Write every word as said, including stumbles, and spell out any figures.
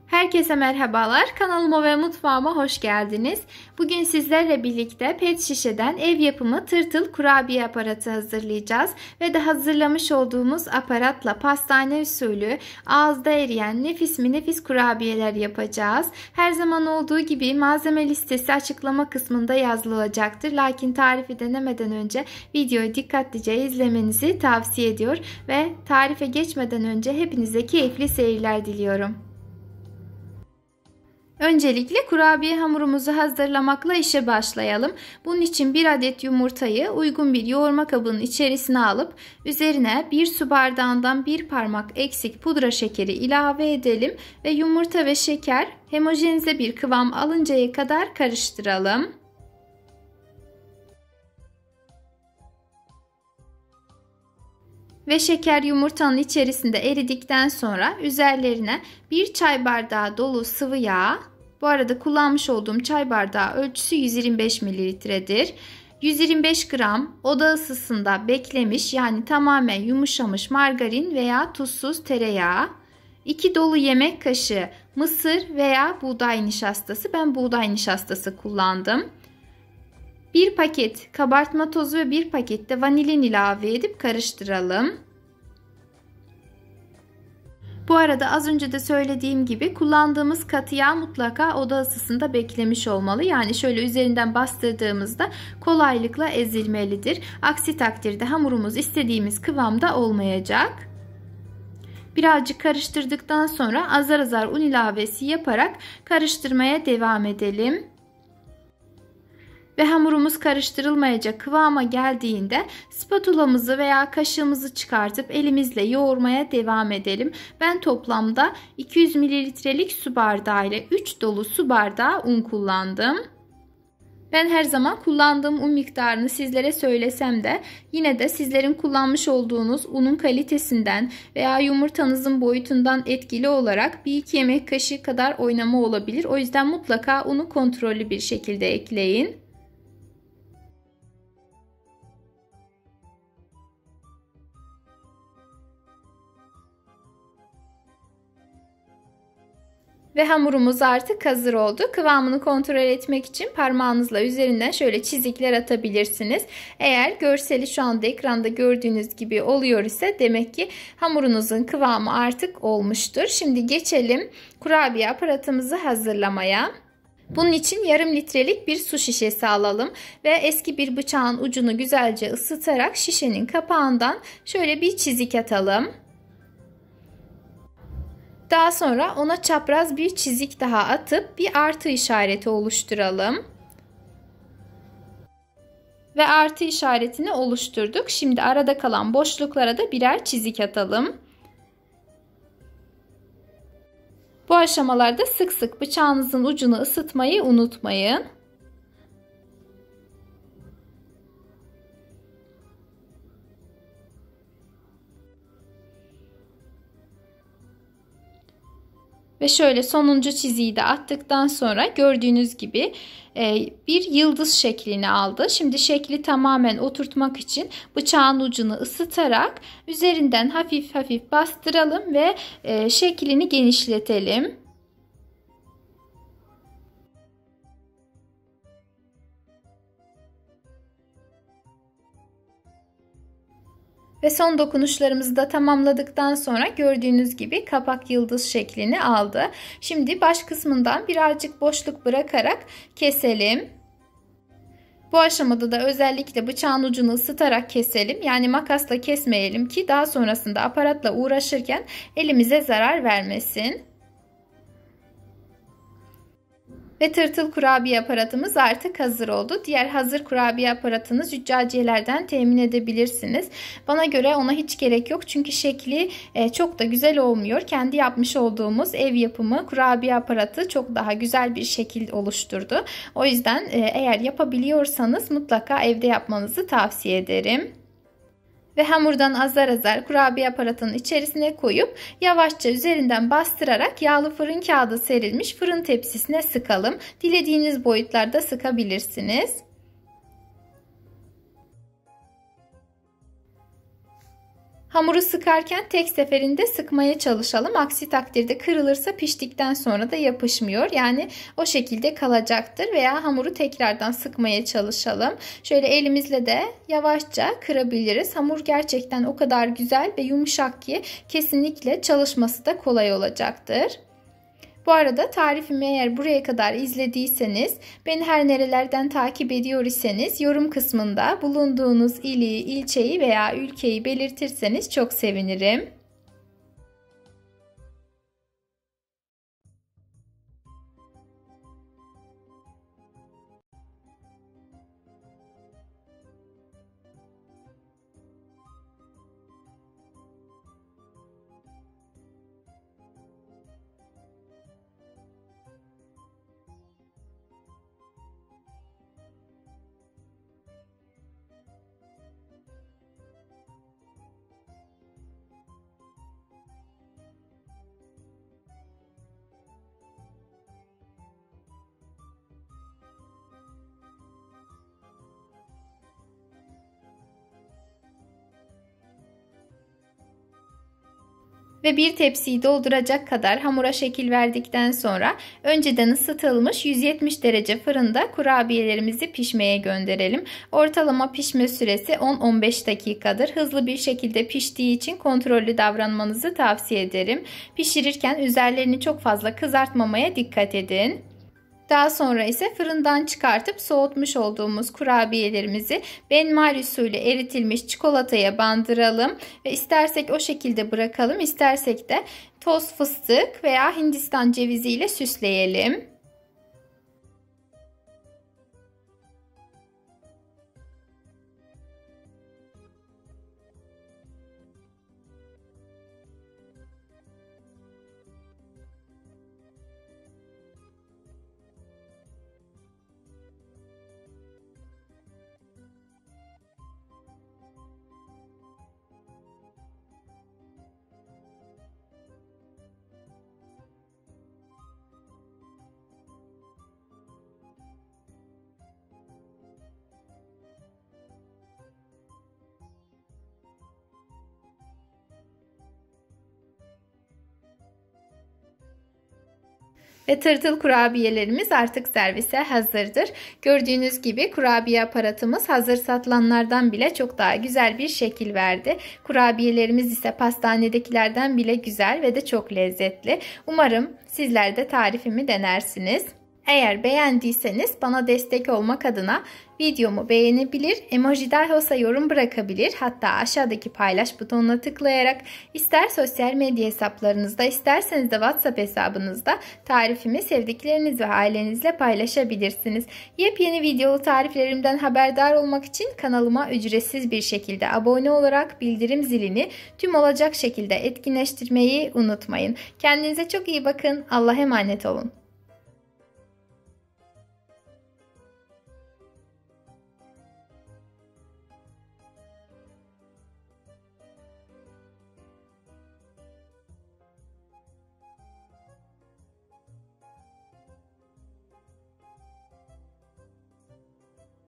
Herkese merhabalar. Kanalıma ve mutfağıma hoş geldiniz. Bugün sizlerle birlikte pet şişeden ev yapımı tırtıl kurabiye aparatı hazırlayacağız. Ve de hazırlamış olduğumuz aparatla pastane usulü ağızda eriyen nefis mi nefis kurabiyeler yapacağız. Her zaman olduğu gibi malzeme listesi açıklama kısmında yazılı olacaktır. Lakin tarifi denemeden önce videoyu dikkatlice izlemenizi tavsiye ediyor. Ve tarife geçmeden önce hepinize keyifli seyirler diliyorum. Öncelikle kurabiye hamurumuzu hazırlamakla işe başlayalım. Bunun için bir adet yumurtayı uygun bir yoğurma kabının içerisine alıp üzerine bir su bardağından bir parmak eksik pudra şekeri ilave edelim ve yumurta ve şeker homojenize bir kıvam alıncaya kadar karıştıralım. Ve şeker yumurtanın içerisinde eridikten sonra üzerlerine bir çay bardağı dolu sıvı yağ, bu arada kullanmış olduğum çay bardağı ölçüsü yüz yirmi beş mililitredir. yüz yirmi beş gram oda ısısında beklemiş yani tamamen yumuşamış margarin veya tuzsuz tereyağı, iki dolu yemek kaşığı mısır veya buğday nişastası, ben buğday nişastası kullandım. bir paket kabartma tozu ve bir paket de vanilin ilave edip karıştıralım. Bu arada az önce de söylediğim gibi kullandığımız katı yağ mutlaka oda ısısında beklemiş olmalı. Yani şöyle üzerinden bastırdığımızda kolaylıkla ezilmelidir. Aksi takdirde hamurumuz istediğimiz kıvamda olmayacak. Birazcık karıştırdıktan sonra azar azar un ilavesi yaparak karıştırmaya devam edelim. Ve hamurumuz karıştırılmayacak kıvama geldiğinde spatulamızı veya kaşığımızı çıkartıp elimizle yoğurmaya devam edelim. Ben toplamda iki yüz mililitrelik su bardağı ile üç dolu su bardağı un kullandım. Ben her zaman kullandığım un miktarını sizlere söylesem de yine de sizlerin kullanmış olduğunuz unun kalitesinden veya yumurtanızın boyutundan etkili olarak bir iki yemek kaşığı kadar oynama olabilir. O yüzden mutlaka unu kontrollü bir şekilde ekleyin. Ve hamurumuz artık hazır oldu. Kıvamını kontrol etmek için parmağınızla üzerinden şöyle çizikler atabilirsiniz. Eğer görseli şu anda ekranda gördüğünüz gibi oluyor ise demek ki hamurunuzun kıvamı artık olmuştur. Şimdi geçelim kurabiye aparatımızı hazırlamaya. Bunun için yarım litrelik bir su şişesi alalım ve eski bir bıçağın ucunu güzelce ısıtarak şişenin kapağından şöyle bir çizik atalım. Daha sonra ona çapraz bir çizik daha atıp bir artı işareti oluşturalım. Ve artı işaretini oluşturduk. Şimdi arada kalan boşluklara da birer çizik atalım. Bu aşamalarda sık sık bıçağınızın ucunu ısıtmayı unutmayın. Ve şöyle sonuncu çiziyi de attıktan sonra gördüğünüz gibi bir yıldız şeklini aldı. Şimdi şekli tamamen oturtmak için bıçağın ucunu ısıtarak üzerinden hafif hafif bastıralım ve şeklini genişletelim. Ve son dokunuşlarımızı da tamamladıktan sonra gördüğünüz gibi kapak yıldız şeklini aldı. Şimdi baş kısmından birazcık boşluk bırakarak keselim. Bu aşamada da özellikle bıçağın ucunu ısıtarak keselim. Yani makasla kesmeyelim ki daha sonrasında aparatla uğraşırken elimize zarar vermesin. Ve tırtıl kurabiye aparatımız artık hazır oldu. Diğer hazır kurabiye aparatını züccaciyelerden temin edebilirsiniz. Bana göre ona hiç gerek yok. Çünkü şekli çok da güzel olmuyor. Kendi yapmış olduğumuz ev yapımı kurabiye aparatı çok daha güzel bir şekil oluşturdu. O yüzden eğer yapabiliyorsanız mutlaka evde yapmanızı tavsiye ederim. Ve hamurdan azar azar kurabiye aparatının içerisine koyup yavaşça üzerinden bastırarak yağlı fırın kağıdı serilmiş fırın tepsisine sıkalım. Dilediğiniz boyutlarda sıkabilirsiniz. Hamuru sıkarken tek seferinde sıkmaya çalışalım. Aksi takdirde kırılırsa piştikten sonra da yapışmıyor. Yani o şekilde kalacaktır veya hamuru tekrardan sıkmaya çalışalım. Şöyle elimizle de yavaşça kırabiliriz. Hamur gerçekten o kadar güzel ve yumuşak ki kesinlikle çalışması da kolay olacaktır. Bu arada tarifimi eğer buraya kadar izlediyseniz, beni her nerelerden takip ediyor iseniz yorum kısmında bulunduğunuz ili, ilçeyi veya ülkeyi belirtirseniz çok sevinirim. Ve bir tepsiyi dolduracak kadar hamura şekil verdikten sonra önceden ısıtılmış yüz yetmiş derece fırında kurabiyelerimizi pişmeye gönderelim. Ortalama pişme süresi on on beş dakikadır. Hızlı bir şekilde piştiği için kontrollü davranmanızı tavsiye ederim. Pişirirken üzerlerini çok fazla kızartmamaya dikkat edin. Daha sonra ise fırından çıkartıp soğutmuş olduğumuz kurabiyelerimizi benmari suyuyla eritilmiş çikolataya bandıralım ve istersek o şekilde bırakalım, istersek de toz fıstık veya Hindistan cevizi ile süsleyelim. Ve tırtıl kurabiyelerimiz artık servise hazırdır. Gördüğünüz gibi kurabiye aparatımız hazır satılanlardan bile çok daha güzel bir şekil verdi. Kurabiyelerimiz ise pastanedekilerden bile güzel ve de çok lezzetli. Umarım sizler de tarifimi denersiniz. Eğer beğendiyseniz bana destek olmak adına videomu beğenebilir, emoji olsa yorum bırakabilir, hatta aşağıdaki paylaş butonuna tıklayarak ister sosyal medya hesaplarınızda isterseniz de WhatsApp hesabınızda tarifimi sevdikleriniz ve ailenizle paylaşabilirsiniz. Yepyeni videolu tariflerimden haberdar olmak için kanalıma ücretsiz bir şekilde abone olarak bildirim zilini tüm olacak şekilde etkinleştirmeyi unutmayın. Kendinize çok iyi bakın. Allah'a emanet olun.